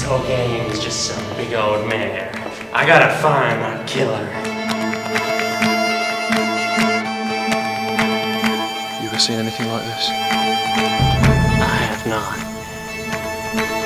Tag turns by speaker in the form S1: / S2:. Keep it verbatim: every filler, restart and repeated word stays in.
S1: whole game is just some big old mare. I gotta find that killer.
S2: You ever seen anything like this?
S1: I have not.